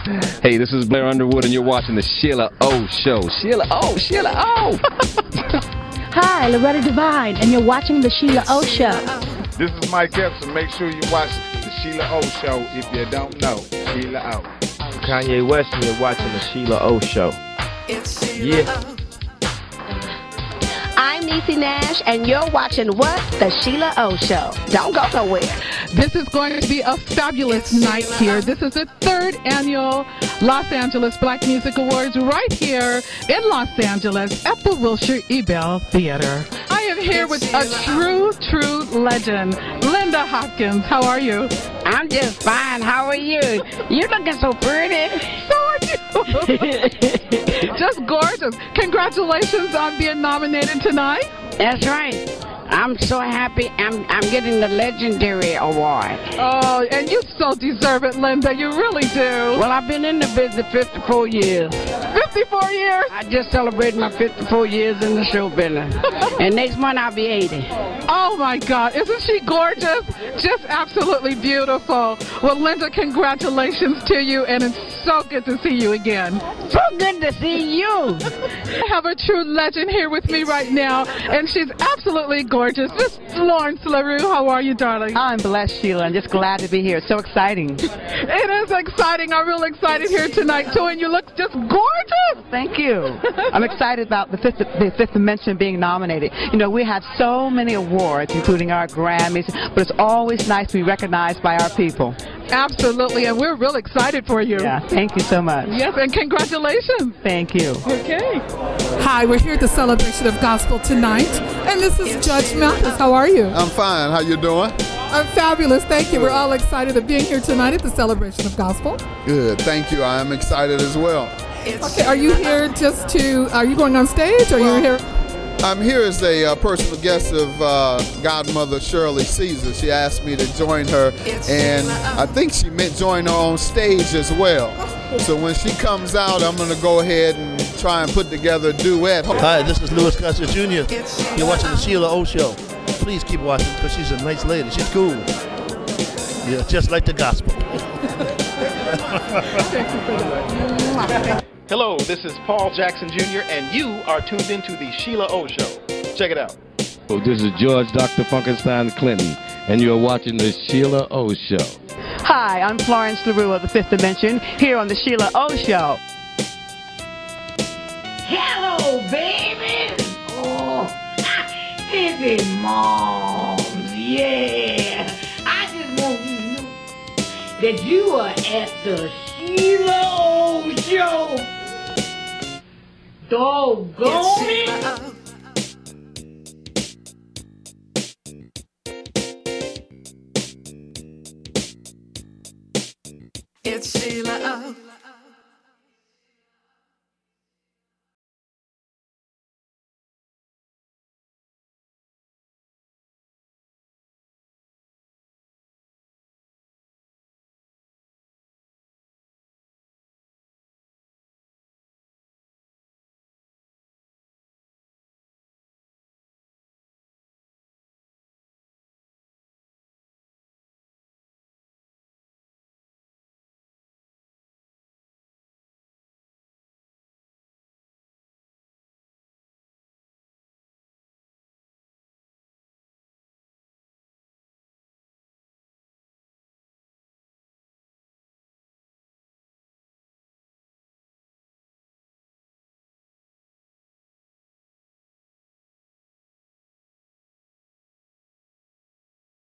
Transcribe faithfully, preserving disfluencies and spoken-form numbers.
Hey, this is Blair Underwood, and you're watching the Sheila O Show. Sheila O, Sheila O. Hi, Loretta Devine, and you're watching the Sheila O Show. This is Mike Epps, and make sure you watch the Sheila O Show if you don't know. Sheila O. Kanye West, and you're watching the Sheila O Show. Yeah. I'm Niecy Nash, and you're watching what? The Sheila O Show. Don't go nowhere. This is going to be a fabulous night here. This is the third annual Los Angeles Black Music Awards right here in Los Angeles at the Wilshire Ebell Theater. I am here with a true, true legend, Linda Hopkins. How are you? I'm just fine. How are you? You're looking so pretty. So are you. Just gorgeous. Congratulations on being nominated tonight. That's right. I'm so happy. I'm I'm getting the Legendary Award. Oh, and you so deserve it, Linda. You really do. Well, I've been in the business fifty-four years. fifty-four years? I just celebrated my fifty-four years in the show business. And next month I'll be eighty. Oh, my God. Isn't she gorgeous? Just absolutely beautiful. Well, Linda, congratulations to you, and it's so good to see you again. So good to see you. I have a true legend here with me right now, and she's absolutely gorgeous. Miss Florence LaRue, how are you, darling? I'm blessed, Sheila. I'm just glad to be here. It's so exciting. It is exciting. I'm real excited here tonight, too, and you look just gorgeous. Thank you. I'm excited about the fifth, the fifth Dimension being nominated. You know, we have so many awards, including our Grammys, but it's always nice to be recognized by our people. Absolutely, and we're real excited for you. Yeah, thank you so much. Yes, and congratulations. Thank you. Okay. Hi, we're here at the Celebration of Gospel tonight, and this is Judge Mathis. How are you? I'm fine. How you doing? I'm fabulous. Thank you. We're all excited of being here tonight at the Celebration of Gospel. Good. Thank you. I am excited as well. Okay, are you here just to, are you going on stage, or are Well, you here? I'm here as a uh, personal guest of uh, Godmother Shirley Caesar. She asked me to join her, and I think she meant join her on stage as well. So when she comes out, I'm going to go ahead and try and put together a duet. Hi, this is Louis Custer Junior You're watching the Sheila O Show. Please keep watching because she's a nice lady. She's cool. Yeah, just like the gospel. Thank you for that. Hello, this is Paul Jackson Junior, and you are tuned into the Sheila O Show. Check it out. Oh, this is George Doctor Funkenstein Clinton, and you're watching the Sheila O Show. Hi, I'm Florence LaRue of the Fifth Dimension, here on the Sheila O Show. Hello, baby. Oh, this is Moms. Yeah. I just want you to know that you are at the Sheila O Show. Doggone it. It's Sheila O.